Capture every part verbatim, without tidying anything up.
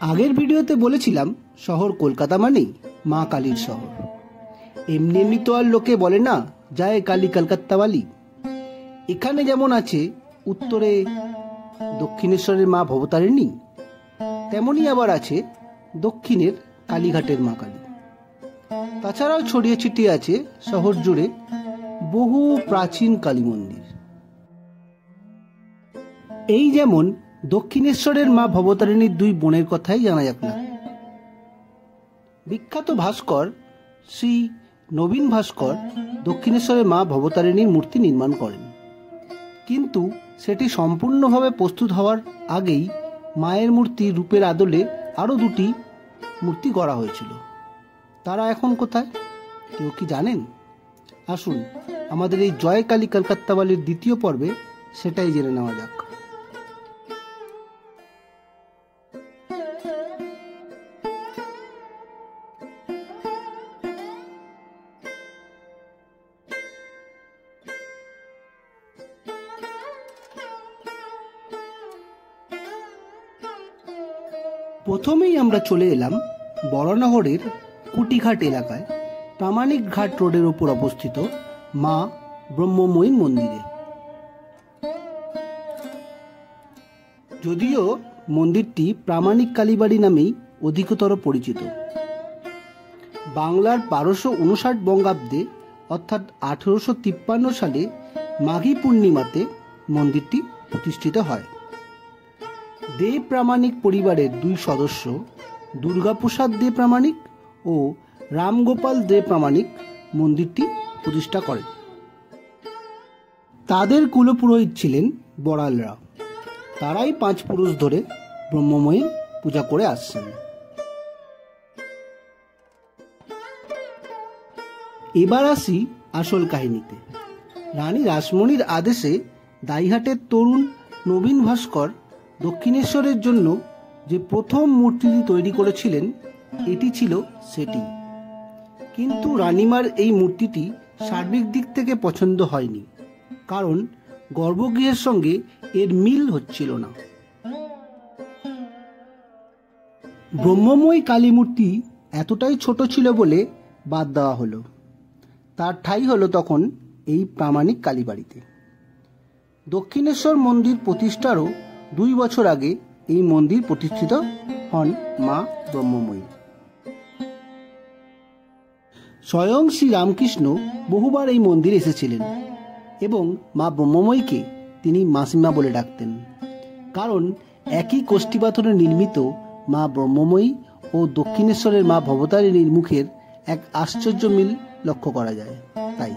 আগের ভিডিওতে বলেছিলাম শহর কলকাতা মানেই মা কালীর শহর। এমনি এমনি তো আর লোকে বলে না যায় কালী কলকাতাওয়ালি। এখানে যেমন আছে উত্তরে দক্ষিণেশ্বরের মা ভবতারিণী, তেমনি আবার আছে দক্ষিণের কালীঘাটের মা কালী। তাছাড়াও ছড়িয়ে ছিটিয়ে আছে শহর জুড়ে বহু প্রাচীন কালী মন্দির। এই যেমন দক্ষিণেশ্বরের মা ভবতারিণীর দুই বোনের কথাই জানা যাক না। বিখ্যাত ভাস্কর শ্রী নবীন ভাস্কর দক্ষিণেশ্বরের মা ভবতারিণীর মূর্তি নির্মাণ করেন, কিন্তু সেটি সম্পূর্ণভাবে প্রস্তুত হওয়ার আগেই মায়ের মূর্তি রূপের আদলে আরও দুটি মূর্তি গড়া হয়েছিল। তারা এখন কোথায় কেউ কি জানেন? আসুন আমাদের এই জয় কালী কলকাতাওয়ালির দ্বিতীয় পর্বে সেটাই জেনে নেওয়া যাক। প্রথমেই আমরা চলে এলাম বরানগরের কুটিঘাট এলাকায় প্রামাণিক ঘাট রোডের ওপর অবস্থিত মা ব্রহ্মময়ী মন্দিরে। যদিও মন্দিরটি প্রামাণিক কালীবাড়ি নামেই অধিকতর পরিচিত। বাংলার বারোশো উনষাট বঙ্গাব্দে অর্থাৎ আঠেরোশো তিপ্পান্ন সালে মাঘী পূর্ণিমাতে মন্দিরটি প্রতিষ্ঠিত হয়। দে প্রামাণিক পরিবারের দুই সদস্য দুর্গাপ্রসাদ দে প্রামাণিক ও রামগোপাল দে প্রামাণিক মন্দিরটি প্রতিষ্ঠা করেন। তাদের কুলপুরোহিত ছিলেন বড়ালরা। তারাই পাঁচ পুরুষ ধরে ব্রহ্মময়ীর পূজা করে আসছেন। এবার আসি আসল কাহিনীতে। রানী রাসমণির আদেশে দাইহাটের তরুণ নবীন ভাস্কর দক্ষিণেশ্বরের জন্য যে প্রথম মূর্তিটি তৈরি করেছিলেন এটি ছিল সেটি। কিন্তু রানীমার এই মূর্তিটি সার্বিক দিক থেকে পছন্দ হয়নি, কারণ গর্ভগৃহের সঙ্গে এর মিল হচ্ছিল না। ব্রহ্মময়ী কালী মূর্তি এতটাই ছোট ছিল বলে বাদ দেওয়া হলো। তার ঠাঁই হলো তখন এই প্রামাণিক কালীবাড়িতে। দক্ষিণেশ্বর মন্দির প্রতিষ্ঠারও দুই বছর আগে এই মন্দির প্রতিষ্ঠিত হন মা ব্রহ্মময়ী। স্বয়ং শ্রী রামকৃষ্ণ বহুবার এই মন্দিরে এসেছিলেন এবং মা ব্রহ্মময়ীকে তিনি মাসিমা বলে ডাকতেন, কারণ একই কোষ্ঠী পাথরে নির্মিত মা ব্রহ্মময়ী ও দক্ষিণেশ্বরের মা ভবতারিণীর মুখের এক আশ্চর্য মিল লক্ষ্য করা যায়। তাই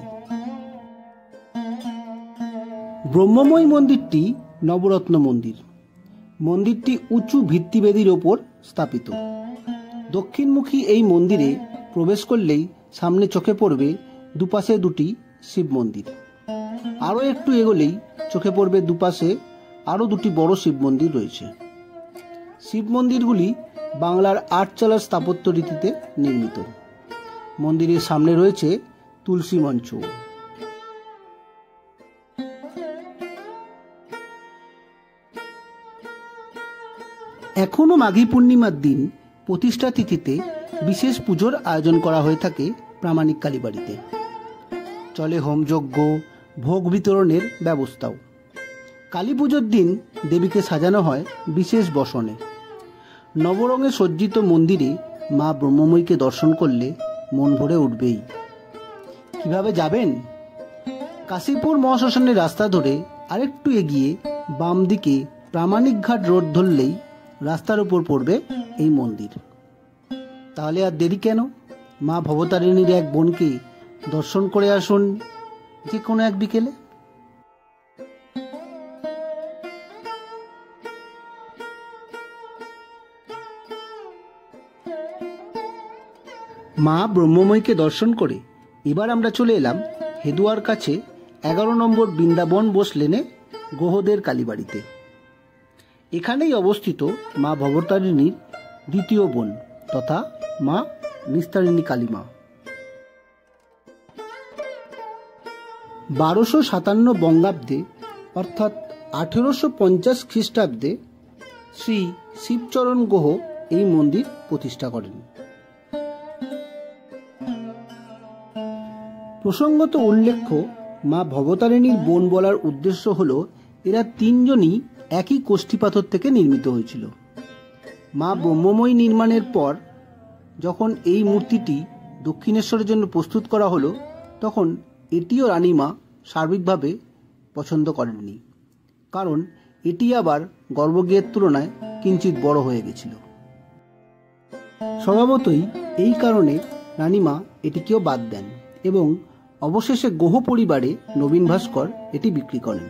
ব্রহ্মময়ী মন্দিরটি নবরত্ন মন্দির। মন্দিরটি উঁচু ভিত্তিবেদির ওপর স্থাপিত। দক্ষিণমুখী এই মন্দিরে প্রবেশ করলেই সামনে চোখে পড়বে দুপাশে দুটি শিব মন্দির। আরও একটু এগোলেই চোখে পড়বে দুপাশে আরও দুটি বড় শিব মন্দির রয়েছে। শিব মন্দিরগুলি বাংলার আটচালার স্থাপত্য রীতিতে নির্মিত। মন্দিরের সামনে রয়েছে তুলসী মঞ্চ। এখনও মাঘী পূর্ণিমার দিন প্রতিষ্ঠা তিথিতে বিশেষ পুজোর আয়োজন করা হয়ে থাকে প্রামাণিক কালীবাড়িতে। চলে হোমযজ্ঞ, ভোগ বিতরণের ব্যবস্থাও। কালী পুজোর দিন দেবীকে সাজানো হয় বিশেষ বসনে। নবরঙে সজ্জিত মন্দিরে মা ব্রহ্মময়ীকে দর্শন করলে মন ভরে উঠবেই। কিভাবে যাবেন? কাশীপুর মহাশ্মশানের রাস্তা ধরে আরেকটু এগিয়ে বাম দিকে প্রামাণিক ঘাট রোড ধরলেই রাস্তার উপর পড়বে এই মন্দির। তাহলে আর দেরি কেন? মা ভবতারিণীর এক বোনকে দর্শন করে আসুন যে কোনো এক বিকেলে। মা ব্রহ্মময়ীকে দর্শন করে এবার আমরা চলে এলাম হেদুয়ার কাছে এগারো নম্বর বৃন্দাবন বোস লেনে গোহদের কালীবাড়িতে। এখানেই অবস্থিত মা ভবতারিণীর দ্বিতীয় বোন তথা মা নিস্তারিণী কালীমা। বারোশো সাতান্ন বঙ্গাব্দে অর্থাৎ আঠেরোশো পঞ্চাশ খ্রিস্টাব্দে শ্রী শিবচরণ গুহ এই মন্দির প্রতিষ্ঠা করেন। প্রসঙ্গত উল্লেখ্য, মা ভবতারিণীর বোন বলার উদ্দেশ্য হল এরা তিনজনই একই কোষ্ঠী পাথর থেকে নির্মিত হয়েছিল। মা ব্রহ্মময়ী নির্মাণের পর যখন এই মূর্তিটি দক্ষিণেশ্বরের জন্য প্রস্তুত করা হলো, তখন এটিও রানীমা সার্বিকভাবে পছন্দ করেননি, কারণ এটি আবার গর্ভগৃহের তুলনায় কিঞ্চিত বড় হয়ে গেছিল। স্বভাবতই এই কারণে রানীমা এটিকেও বাদ দেন এবং অবশেষে গুহ পরিবারে নবীন ভাস্কর এটি বিক্রি করেন।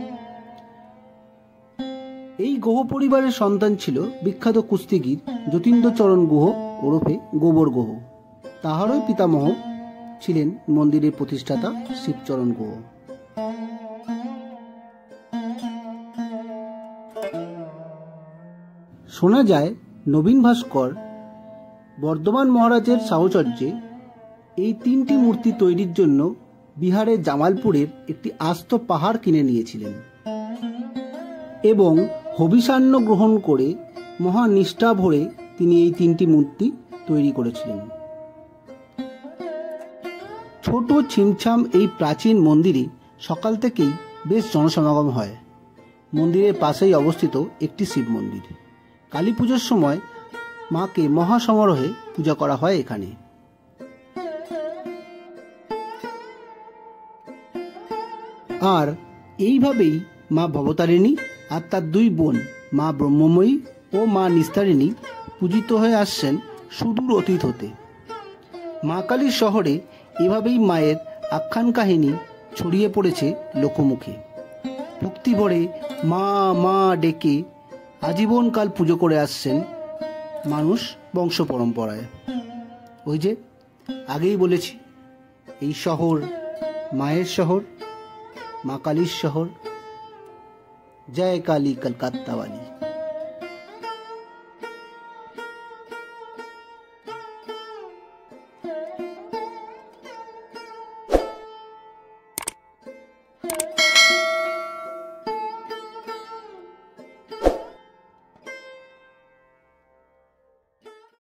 এই গুহ পরিবারের সন্তান ছিল বিখ্যাত কুস্তিগীর যতীন্দ্রচরণ গুহ ওরফে গোবর গুহ। তাহারই পিতামহ ছিলেন মন্দিরের প্রতিষ্ঠাতা শিবচরণ গুহ। শোনা যায় নবীন ভাস্কর বর্ধমান মহারাজের সাহচর্যে এই তিনটি মূর্তি তৈরির জন্য বিহারের জামালপুরের একটি আস্ত পাহাড় কিনে নিয়েছিলেন এবং হবিষান্ন গ্রহণ করে মহা নিষ্ঠা ভরে তিনি এই তিনটি মূর্তি তৈরি করেছিলেন। ছোট ছিমছাম এই প্রাচীন মন্দিরে সকাল থেকেই বেশ জনসমাগম হয়। মন্দিরের পাশেই অবস্থিত একটি শিব মন্দির। কালী পুজোর সময় মাকে মহাসমারোহে পূজা করা হয় এখানে। আর এইভাবেই মা ভবতারিণী আর তার দুই বোন মা ব্রহ্মময়ী ও মা নিস্তারিণী পূজিত হয়ে আসছেন সুদূর অতীত হতে। মা কালীর শহরে এভাবেই মায়ের আখ্যান কাহিনী ছড়িয়ে পড়েছে লোকমুখে। ভক্তি ভরে মা মা ডেকে আজীবনকাল পুজো করে আসছেন মানুষ বংশ পরম্পরায়। ওই যে আগেই বলেছি, এই শহর মায়ের শহর, মা কালীর শহর। জয় কালী কলকাতা वाली।